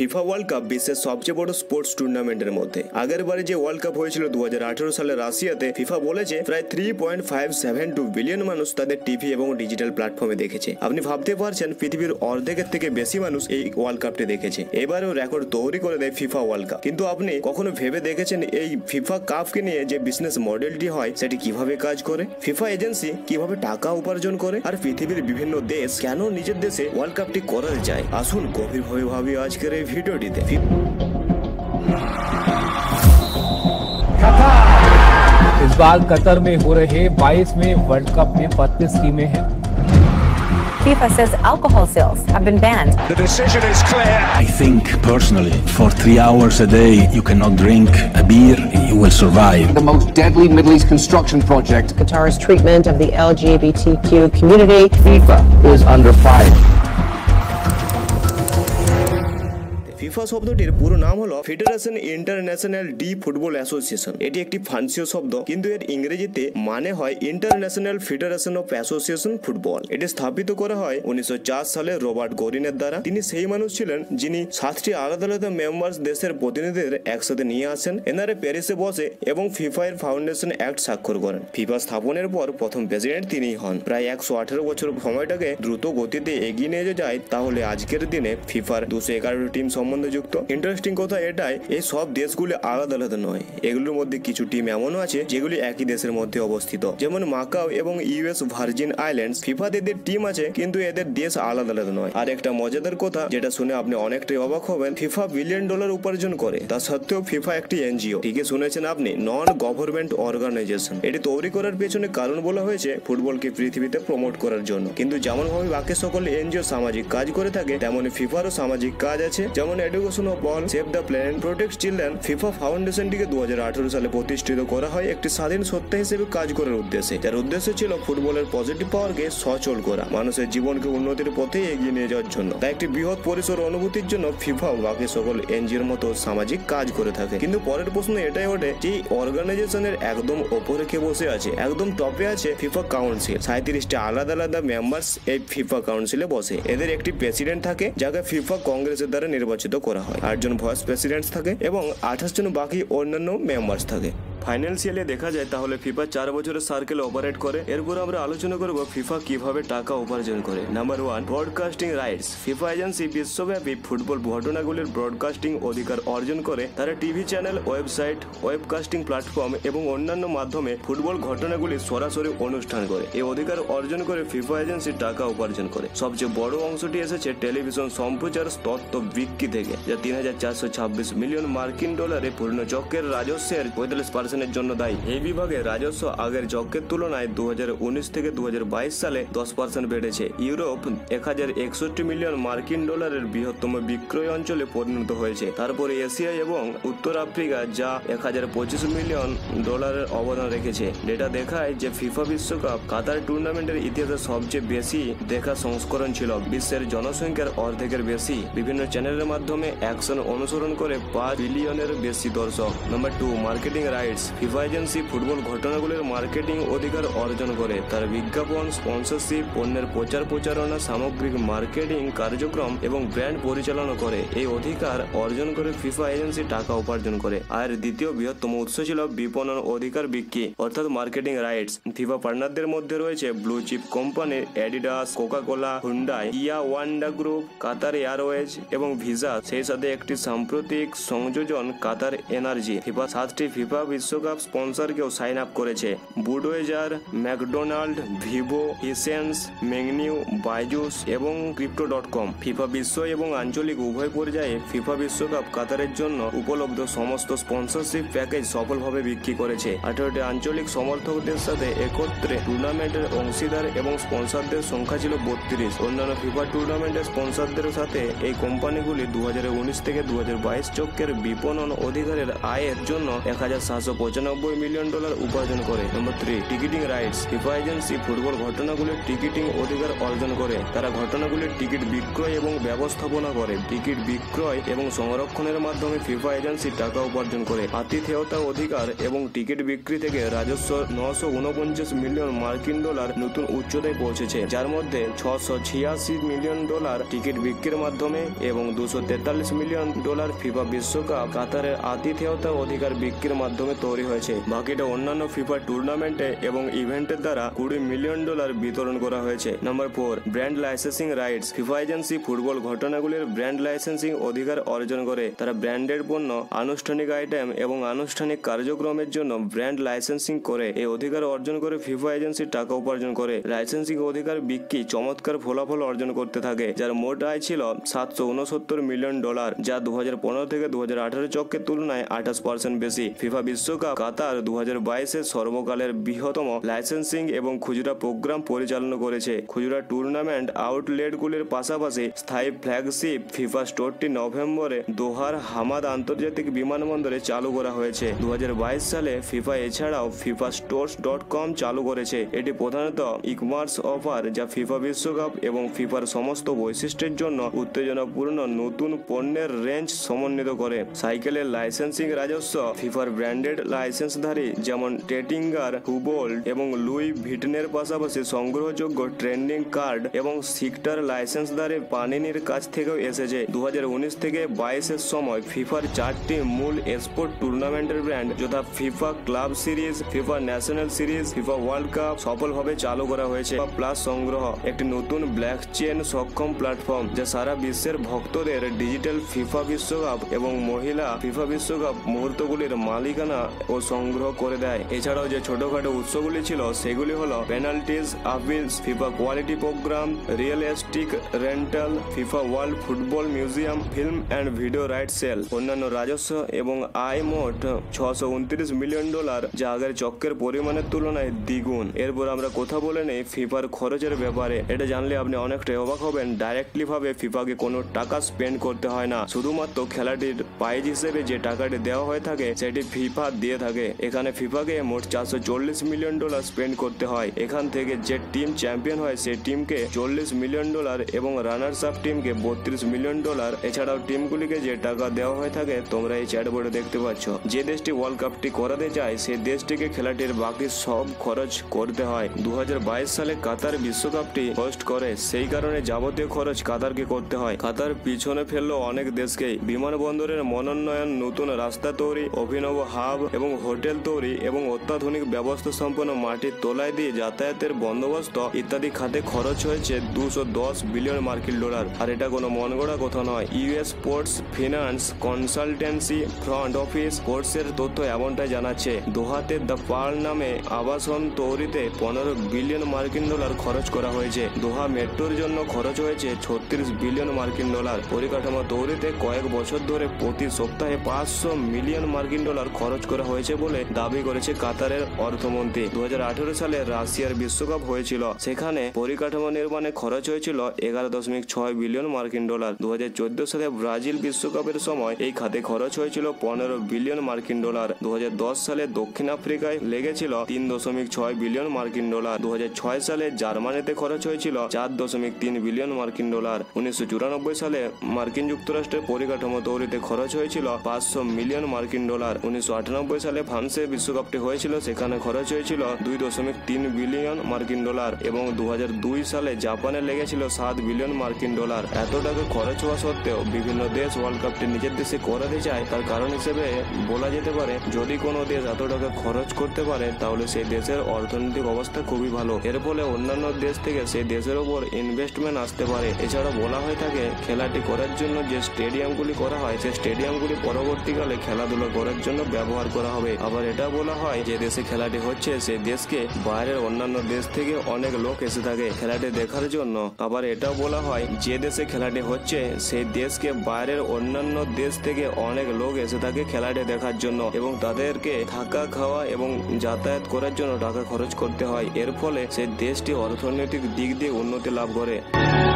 FIFA World cup বিশ্বের সবচেয়ে বড় স্পোর্টস টুর্নামেন্টের মধ্যে। আগের বারে যে ওয়ার্ল্ড কাপ হয়েছিল 2018 সালে রাশিয়াতে, ফিফা বলেছে প্রায় 3.572 বিলিয়ন মানুষ তাদের টিভি এবং ডিজিটাল প্ল্যাটফর্মে দেখেছে। আপনি ভাবতে পারছেন পৃথিবীর অর্ধেকের থেকে বেশি মানুষ এই ওয়ার্ল্ড কাপটি দেখেছে। এবারেও রেকর্ড তৈরি করে দেয় ফিফা ওয়ার্ল্ড কাপ। কিন্তু আপনি কখনো ভেবে দেখেছেন এই ফিফা কাপকে নিয়ে যে বিজনেস মডেলটি হয় সেটি কিভাবে কাজ করে, ফিফা এজেন্সি কিভাবে টাকা উপার্জন করে, আর পৃথিবীর বিভিন্ন দেশ কেন নিজের দেশে ওয়ার্ল্ড কাপটি করাতে চায়? আসুন গভীরভাবে ভাবি আজকের এই ভিডিওটিতে। इस बार कतर में हो रहे 22वें वर्ल्ड कप में 32 टीमें हैं। FIFA says alcohol sales have been banned. The decision is clear. I think personally, for 3 hours a day, you cannot drink a beer, you will survive. The most deadly Middle East construction project. Qatar's treatment of the LGBTQ community. FIFA is under fire. FIFA শব্দটির পুরো নাম হলো federation international de football association. এটি একটি ফ্রান্সীয় শব্দ, কিন্তু এর ইংরেজিতে মানে হয় international federation of association football. এটি স্থাপিত করা হয় 1904 সালে রবার্ট গরিনের দ্বারা। তিনি সেই মানুষ ছিলেন যিনি 7টি আলাদা আলাদা মেম্বার্স দেশের প্রতিনিধিদের একসাথে নিয়ে আসেন। এনারে প্যারিসে বসে এবং ফিফা এর ফাউন্ডেশন অ্যাক্ট স্বাক্ষর করেন। ফিফা স্থাপনের পর প্রথম প্রেসিডেন্ট তিনিই হন। প্রায় 118 বছর সময়টাকে দ্রুত গতিতে এগিয়ে নিয়ে যায়, তাহলে আজকের দিনে ফিফার 211 টিম সম্বন্ধে যুক্ত। ইন্টারেস্টিং কথা এটাই, এই সব দেশগুলি আলাদা আলাদা নয়। এগুলোর মধ্যে কিছু টিম এমনও আছে যেগুলি একই দেশের মধ্যে অবস্থিত, যেমন মাকাও এবং ইউএস ভার্জিন আইল্যান্ডস। ফিফাতে এদের টিম আছে, কিন্তু এদের দেশ আলাদা আলাদা নয়। আর একটা মজাদার কথা যেটা শুনে আপনি অনেকটাই অবাক হবেন, ফিফা $1 বিলিয়ন উপার্জন করে। তা সত্ত্বেও ফিফা একটি এনজিও। ঠিকই শুনেছেন আপনি, নন গভর্নমেন্ট অর্গানাইজেশন। এটি তৈরি করার পেছনে কারণ বলা হয়েছে ফুটবলকে পৃথিবীতে প্রমোট করার জন্য। কিন্তু যেমন ভাবে বাকি সকল এনজিও সামাজিক কাজ করে থাকে, তেমনি ফিফারও সামাজিক কাজ আছে, যেমন education of ball, save the planet, protect children. FIFA ফাউন্ডেশনটিকে 2018 সালে প্রতিষ্ঠিত করা হয় একটি স্বাধীন সত্তা হিসেবে কাজ করার উদ্দেশ্যে, যার উদ্দেশ্য ছিল ফুটবলের পজিটিভ পাওয়ারকে সচল করা, মানুষের জীবনকে উন্নতির পথে এগিয়ে নিয়ে যাওয়ার জন্য। তাই একটি বৃহৎ পরিসর অনুভূতির জন্য ফিফা বাকি সকল এনজিওর মতো সামাজিক কাজ করে থাকে। কিন্তু পরের প্রশ্ন এটাই ওঠে যে অর্গানাইজেশনের একদম ওপরে কে বসে আছে? একদম টপে আছে ফিফা কাউন্সিল। 37টি আলাদা আলাদা মেম্বার্স এই ফিফা কাউন্সিলে বসে। এদের একটি প্রেসিডেন্ট থাকে, যাকে ফিফা কংগ্রেসের দ্বারা নির্বাচিত করা হয়। 8 জন ভাইস প্রেসিডেন্টস থাকে এবং 28 জন বাকি অন্যান্য মেম্বার্স থাকে। ফাইন্যান্সিয়ালি দেখা যায় তাহলে ফিফা 4 বছরের সার্কেলে অপারেট করে। এরপর আমরা আলোচনা করব ফিফা কিভাবে টাকা উপার্জন করে। Number 1, broadcasting rights. FIFA agency বিশ্বব্যাপী ফুটবল ঘটনাগুলির ব্রডকাস্টিং অধিকার অর্জন করে। তারা TV channel, website, webcasting platform এবং অন্যান্য মাধ্যমে ফুটবল ঘটনাগুলি সরাসরি অনুষ্ঠান করে। এই অধিকার অর্জন করে ফিফা এজেন্সি টাকা উপার্জন করে। সবচেয়ে বড় অংশটি এসেছে টেলিভিশন সম্প্রচার তথ্য বিক্রি থেকে, যা $3,426 মিলিয়ন পূর্ণ চক্রের রাজস্বের 45% জন্য দায়ী। এই বিভাগে রাজস্ব আগের চক্রের তুলনায় 2019 থেকে 2022 সালে 10% বেড়েছে। ইউরোপ $1,061 মিলিয়ন বৃহত্তম বিক্রয় অঞ্চলে পরিণত হয়েছে। তারপরে এশিয়া এবং উত্তর আফ্রিকা, যা $1,025 মিলিয়ন অবদান রেখেছে। ডেটা দেখায় যে ফিফা বিশ্বকাপ কাতার টুর্নামেন্টের ইতিহাসে সবচেয়ে বেশি দেখা সংস্করণ ছিল। বিশ্বের জনসংখ্যার অর্ধেকের বেশি বিভিন্ন চ্যানেলের মাধ্যমে অ্যাকশন অনুসরণ করে 5 বিলিয়নের বেশি দর্শক। Number 2, marketing rights. FIFA agency football ঘটনাগুলির মার্কেটিং অধিকার অর্জন করে। তার বিজ্ঞাপন, স্পন্সরশিপ, পণ্যের প্রচার প্রচারণা, সামগ্রিক মার্কেটিং কার্যক্রম এবং ব্র্যান্ড পরিচালনা করে। এই অধিকার অর্জন করে ফিফা এজেন্সি টাকা উপার্জন করে। আর দ্বিতীয় বৃহত্তম উৎস ছিল বিপণন অধিকার বিক্রি, অর্থাৎ মার্কেটিং রাইটস। ফিফা পার্টনারদের মধ্যে রয়েছে blue chip company Adidas, Coca Cola, Hyundai, Kia, Wanda group, Qatar Airways এবং ভিসা। সেই সাথে একটি সাম্প্রতিক সংযোজন কাতার এনার্জি। ফিফা 7টি ফিফা বিশ্বকাপ স্পন্সরকেও সাইন আপ করেছে: Budweiser, McDonald, Vivo, Hisense, Mengniu, Byju's এবং ক্রিপ্টো.com। ফিফা বিশ্ব এবং আঞ্চলিক উভয় পর্যায়ে ফিফা বিশ্বকাপ কাতারের জন্য উপলব্ধ সমস্ত স্পন্সরশিপ প্যাকেজ সফলভাবে বিক্রি করেছে। 18টি আঞ্চলিক সমর্থকদের সাথে একত্রে টুর্নামেন্টের অংশীদার এবং স্পন্সরদের সংখ্যা ছিল 32। অন্যান্য ফিফা টুর্নামেন্টের স্পন্সরদের সাথে এই কোম্পানিগুলি 2019 থেকে 2022 চক্রের বিপণন অধিকারের আয়ের জন্য $1,750 $295 মিলিয়ন উপার্জন করে। Number 3, ticketing rights. FIFA agency football ঘটনাগুলির টিকিটিং অধিকার অর্জন করে। তারা ঘটনাগুলির টিকিট বিক্রয় এবং ব্যবস্থাপনা করে। টিকিট বিক্রয় এবং সংরক্ষণের মাধ্যমে ফিফা এজেন্সি টাকা উপার্জন করে। আতিথেয়তা অধিকার এবং টিকিট বিক্রি থেকে রাজস্ব $949 মিলিয়ন নতুন উচ্চতায় পৌঁছেছে, যার মধ্যে $686 মিলিয়ন টিকিট বিক্রির মাধ্যমে এবং $243 মিলিয়ন ফিফা বিশ্বকাপ কাতারের আতিথেয়তা অধিকার বিক্রির মাধ্যমে তৈরি হয়েছে। বাকিটা অন্যান্য ফিফা টুর্নামেন্টে এবং ইভেন্টের দ্বারা $20 মিলিয়ন বিতরণ করা হয়েছে। Number 4, brand licensing rights. FIFA agency football ঘটনাগুলির ব্র্যান্ড লাইসেন্সিং অধিকার অর্জন করে। তারা ব্র্যান্ডেড পণ্য, আনুষ্ঠানিক আইটেম এবং আনুষ্ঠানিক কার্যক্রমের জন্য ব্র্যান্ড লাইসেন্সিং করে। এই অধিকার অর্জন করে ফিফা এজেন্সি টাকা উপার্জন করে। লাইসেন্সিং অধিকার বিক্রি চমৎকার ফলাফল অর্জন করতে থাকে, যার মোট আয় ছিল $769 মিলিয়ন, যা 2015 থেকে 2018 চক্রের তুলনায় 28% বেশি। ফিফা বিশ্বকাপ কাতার 2022-এর সর্বকালের বৃহত্তম লাইসেন্সিং এবং খুচরা প্রোগ্রাম পরিচালনা করেছে। খুচরা টুর্নামেন্ট আউটলেটগুলির পাশাপাশি স্থায়ী ফ্ল্যাগশিপ ফিফা স্টোরটি নভেম্বরে দোহার হামাদ আন্তর্জাতিক বিমানবন্দরে চালু করা হয়েছে। 2022 সালে ফিফা এছাড়াও ফিফা স্টোরস.com চালু করেছে। এটি প্রধানত ই-কমার্স অফার, যা ফিফা বিশ্বকাপ এবং ফিফার সমস্ত বৈশিষ্ট্যের জন্য উত্তেজনাপূর্ণ নতুন পণ্যের রেঞ্জ সমন্বিত করে। সাইকেলের লাইসেন্সিং রাজস্ব ফিফার ব্র্যান্ডেড লাইসেন্সধারী যেমন টেটিঙ্গার, হুবোল্ট এবং লুই ভিটনের পাশাপাশি সংগ্রহযোগ্য ট্রেন্ডিং কার্ড এবং সিক্টার লাইসেন্সধারী পানিনির কাছ থেকেও এসেছে। 2019 থেকে 22-এর সময় ফিফার 4টি মূল স্পোর্ট টুর্নামেন্টের ব্র্যান্ড যথা FIFA club series, FIFA national series, FIFA World Cup সফলভাবে চালু করা হয়েছে। প্লাস সংগ্রহ একটি নতুন ব্লকচেন সক্ষম প্ল্যাটফর্ম, যা সারা বিশ্বের ভক্তদের ডিজিটাল ফিফা বিশ্বকাপ এবং মহিলা ফিফা বিশ্বকাপ মুহূর্তগুলির মালিকানা ও সংগ্রহ করে দেয়। এছাড়াও যে ছোটখাটো উৎসগুলি ছিল সেগুলি হলো penalties, appeals, FIFA quality program, real estate rental, FIFA World Football Museum, film and video right sale. অন্যান্য রাজস্ব এবং আয় মোট $629 মিলিয়ন, যা আগের চক্রের পরিমাণের তুলনায় দ্বিগুণ। এরপর আমরা কথা বলে নেই ফিফার খরচের ব্যাপারে। এটা জানলে আপনি অনেকটাই অবাক হবেন। ডাইরেক্টলি ভাবে ফিফাকে কোনো টাকা স্পেন্ড করতে হয় না, শুধুমাত্র খেলাটির প্রাইজ হিসেবে যে টাকাটি দেওয়া হয়ে থাকে সেটি ফিফা দিয়ে থাকে। এখানে ফিফাকে মোট $440 মিলিয়ন স্পেন্ড করতে হয়। এখান থেকে যে টিম চ্যাম্পিয়ন হয় সেই টিমকে $40 মিলিয়ন এবং রানার্স আপ টিমকে $32 মিলিয়ন। এছাড়াও টিমগুলিকে যে টাকা দেওয়া হয়ে থাকে তোমরা এই চ্যাট বোর্ডে দেখতে পাচ্ছ। যে দেশটি ওয়ার্ল্ড কাপটি করাতে চায় সেই দেশটিকে খেলাটির বাকি সব খরচ করতে হয়। 2022 সালে কাতার বিশ্বকাপটি হোস্ট করে, সেই কারণে যাবতীয় খরচ কাতারকে করতে হয়। কাতার পিছনে ফেললো অনেক দেশকেই। বিমানবন্দরের মনোন্নয়ন, নতুন রাস্তা তৈরি, অভিনব হাব এবং হোটেল তৈরি এবং অত্যাধুনিক ব্যবস্থা সম্পন্ন মাটির তলায় দিয়ে যাতায়াতের বন্দোবস্ত ইত্যাদি খাতে খরচ হয়েছে $210 বিলিয়ন। আর এটা কোনো মন গড়া কথা নয়। US sports finance consultancy front office স্পোর্টসের তথ্য এমনটাই জানাচ্ছে। দোহাতে দ্য পার্ল নামে আবাসন তৈরিতে $15 বিলিয়ন খরচ করা হয়েছে। দোহা মেট্রোর জন্য খরচ হয়েছে $36 বিলিয়ন। পরিকাঠামো তৈরিতে কয়েক বছর ধরে প্রতি সপ্তাহে $500 মিলিয়ন খরচ করা হয়েছে বলে দাবি করেছে কাতারের অর্থমন্ত্রী। 2018 সালে রাশিয়ার বিশ্বকাপ হয়েছিল, সেখানে পরিকাঠামো নির্মাণে খরচ হয়েছিল $11.6 বিলিয়ন। 2014 সালে ব্রাজিল বিশ্বকাপের সময় এই খাতে খরচ হয়েছিল $15 বিলিয়ন। 2010 সালে দক্ষিণ আফ্রিকায় লেগেছিল $3.6 বিলিয়ন। 2006 সালে জার্মানিতে খরচ হয়েছিল $4.3 বিলিয়ন। 1994 সালে মার্কিন যুক্তরাষ্ট্রের পরিকাঠামো তৈরিতে খরচ হয়েছিল $500 মিলিয়ন। 1998 সালে ফ্রান্সে বিশ্বকাপটি হয়েছিল, সেখানে খরচ হয়েছিল $2.3 বিলিয়ন। এবং 2002 সালে জাপানে লেগেছিল $7 বিলিয়ন। এত টাকা খরচ হওয়া সত্ত্বেও বিভিন্ন দেশ ওয়ার্ল্ড কাপটি নিজের দেশে করাতে চায়। তার কারণ হিসেবে বলা যেতে পারে, যদি কোনো দেশ এত টাকা খরচ করতে পারে তাহলে সেই দেশের অর্থনৈতিক অবস্থা খুবই ভালো। এর ফলে অন্যান্য দেশ থেকে সেই দেশের উপর ইনভেস্টমেন্ট আসতে পারে। এছাড়া বলা হয়ে থাকে খেলাটি করার জন্য যে স্টেডিয়ামগুলি করা হয় সেই স্টেডিয়ামগুলি পরবর্তীকালে খেলাধুলা করার জন্য ব্যবহার করা হবে। আবার এটা বলা হয় যে দেশে খেলাটি হচ্ছে সেই দেশকে বাইরের অন্যান্য দেশ থেকে অনেক লোক এসে থাকে খেলাটি দেখার জন্য। আবার এটাও বলা হয় যে দেশে খেলাটি হচ্ছে সেই দেশকে বাইরের অন্যান্য দেশ থেকে অনেক লোক এসে থাকে খেলাটি দেখার জন্য এবং তাদেরকে থাকা, খাওয়া এবং যাতায়াত করার জন্য টাকা খরচ করতে হয়। এর ফলে সেই দেশটি অর্থনৈতিক দিক দিয়ে উন্নতি লাভ করে।